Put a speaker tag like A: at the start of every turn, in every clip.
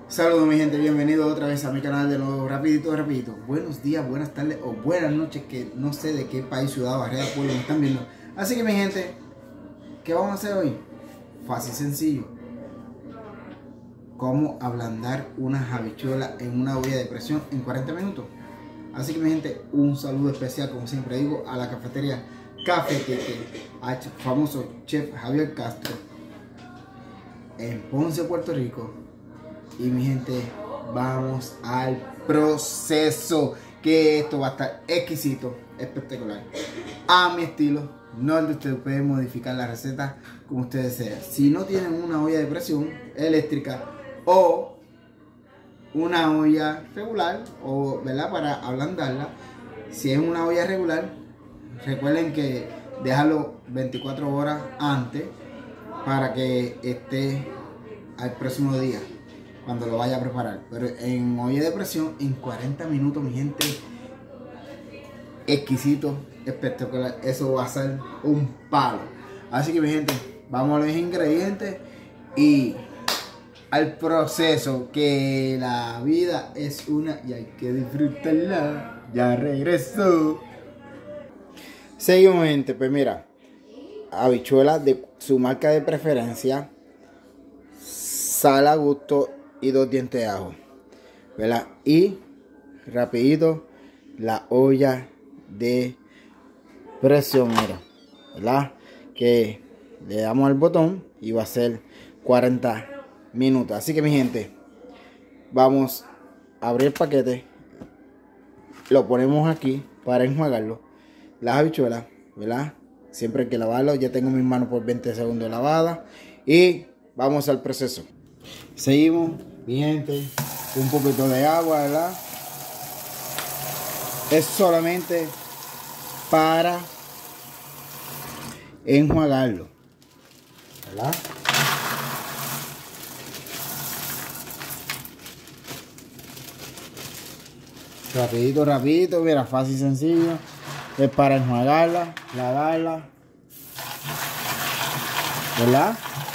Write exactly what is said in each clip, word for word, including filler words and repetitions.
A: Saludos mi gente, bienvenidos otra vez a mi canal de nuevo, rapidito, rapidito. Buenos días, buenas tardes o buenas noches, que no sé de qué país, ciudad, barriada, pueblo me están viendo. Así que mi gente, ¿qué vamos a hacer hoy? Fácil, sencillo. Cómo ablandar una habichuela en una olla de presión en cuarenta minutos. Así que mi gente, un saludo especial, como siempre digo, a la cafetería Café Tete, al famoso chef Javier Castro, en Ponce, Puerto Rico. Y mi gente, vamos al proceso, que esto va a estar exquisito, espectacular, a mi estilo, no el de ustedes. Pueden modificar la receta como ustedes desean. Si no tienen una olla de presión eléctrica o una olla regular, o ¿verdad?, para ablandarla, si es una olla regular, recuerden que déjalo veinticuatro horas antes para que esté al próximo día cuando lo vaya a preparar. Pero en olla de presión, en cuarenta minutos, mi gente, exquisito, espectacular. Eso va a ser un palo. Así que mi gente, vamos a los ingredientes y al proceso, que la vida es una y hay que disfrutarla. Ya regreso. Seguimos, gente. Pues mira, habichuelas de su marca de preferencia, sal a gusto y dos dientes de ajo, ¿verdad? Y rapidito, la olla de presión, mira, ¿verdad? Que le damos al botón y va a ser cuarenta minutos. Así que mi gente, vamos a abrir el paquete, lo ponemos aquí para enjuagarlo, las habichuelas, ¿verdad? Siempre hay que lavarlo. Ya tengo mis manos por veinte segundos lavadas y vamos al proceso. Seguimos, mi gente, un poquito de agua, ¿verdad? Es solamente para enjuagarlo, ¿verdad? Rapidito, rapidito, mira, fácil y sencillo. Es para enjuagarla, lavarla, ¿verdad?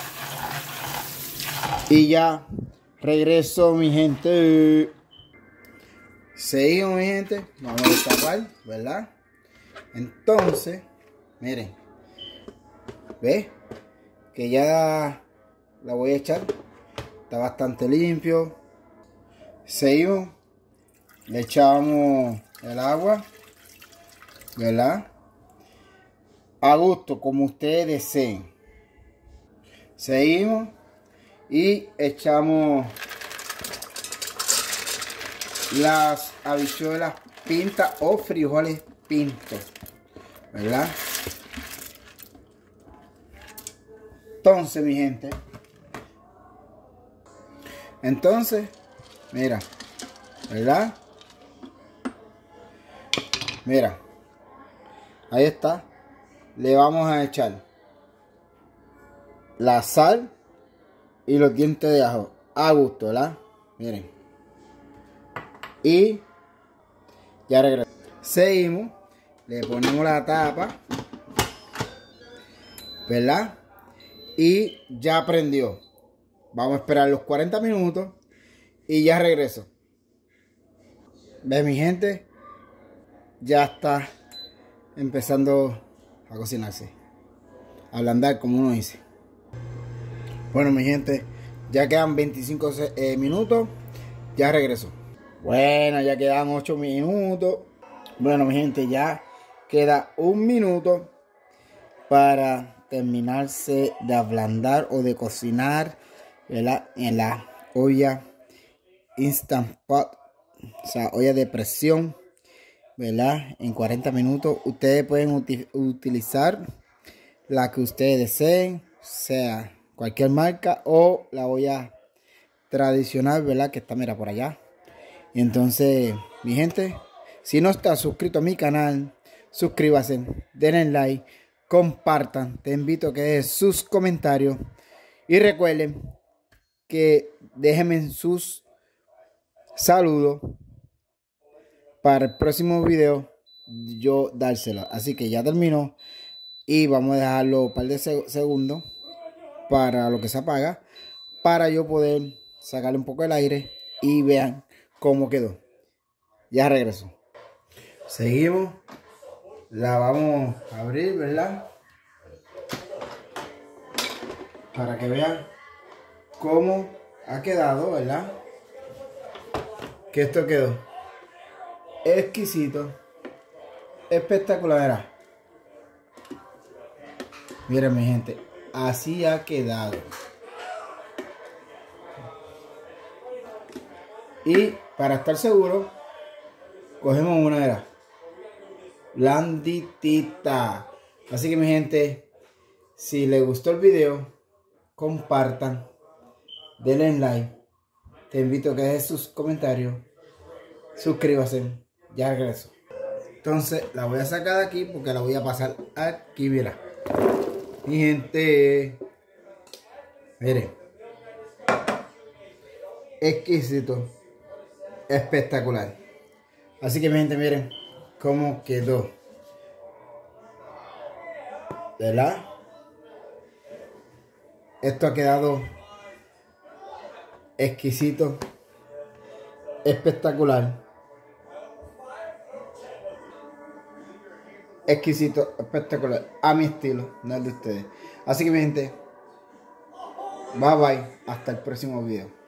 A: Y ya regreso, mi gente. Seguimos, mi gente. Vamos a destapar, ¿verdad? Entonces, miren, ¿ves? Que ya la voy a echar. Está bastante limpio. Seguimos. Le echamos el agua, ¿verdad? A gusto, como ustedes deseen. Seguimos. Y echamos las habichuelas pintas o frijoles pintos, ¿verdad? Entonces, mi gente, entonces, mira, ¿verdad? Mira, ahí está. Le vamos a echar la sal y los dientes de ajo a gusto, ¿verdad? Miren. Y ya regreso. Seguimos. Le ponemos la tapa, ¿verdad? Y ya prendió. Vamos a esperar los cuarenta minutos y ya regreso. ¿Ves, mi gente? Ya está empezando a cocinarse, a ablandar, como uno dice. Bueno, mi gente, ya quedan veinticinco eh, minutos. Ya regreso. Bueno, ya quedan ocho minutos. Bueno, mi gente, ya queda un minuto para terminarse de ablandar o de cocinar, ¿verdad? En la olla Instant Pot, o sea, olla de presión, ¿verdad? En cuarenta minutos. Ustedes pueden uti utilizar la que ustedes deseen, sea cualquier marca o la olla tradicional, ¿verdad? Que está, mira, por allá. Y entonces, mi gente, si no estás suscrito a mi canal, suscríbase, denle like, compartan. Te invito a que dejen sus comentarios y recuerden que déjenme sus saludos para el próximo video, yo dárselo. Así que ya terminó y vamos a dejarlo un par de segundos para lo que se apaga, para yo poder sacarle un poco el aire y vean cómo quedó. Ya regreso. Seguimos. La vamos a abrir, ¿verdad? Para que vean cómo ha quedado, ¿verdad? Que esto quedó exquisito, espectacular. Miren mi gente, así ha quedado. Y para estar seguro, cogemos una era blanditita. Así que mi gente, si les gustó el video, compartan, denle like. Te invito a que dejes sus comentarios, suscríbase. Ya regreso. Entonces la voy a sacar de aquí porque la voy a pasar aquí, mira. Mi gente, miren, exquisito, espectacular. Así que mi gente, miren cómo quedó, ¿verdad? Esto ha quedado exquisito, espectacular, exquisito, espectacular, a mi estilo, no el de ustedes. Así que mi gente, bye bye, hasta el próximo video.